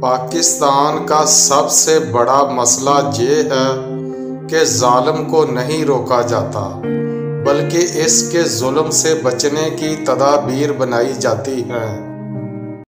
पाकिस्तान का सबसे बड़ा मसला ये है कि जालिम को नहीं रोका जाता, बल्कि इसके जुल्म से बचने की तदाबीर बनाई जाती हैं।